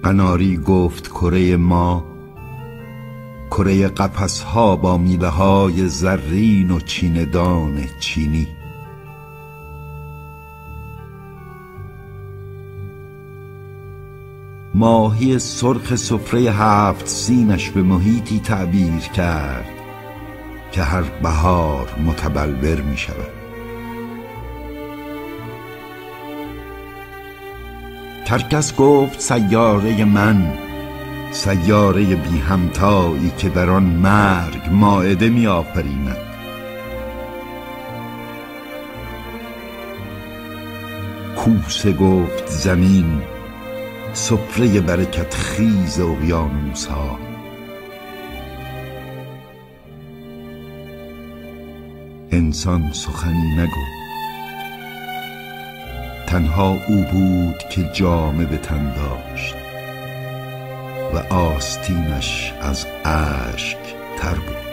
قناری گفت کره ما، کره قفس ها با میوه های زرین و چیندان چینی. ماهی سرخ سفره 7 سینش به محیطی تعبیر کرد که هر بهار متبلور می شود. کرکس گفت سیاره من، سیاره بی همتایی که در آن مرگ مائده می آفریند. کوسه گفت زمین، سفره برکت خیز اقیانوس ها. انسان سخنی نگفت، تنها او بود که جامه به تن داشت و آستینش از اشک تر بود.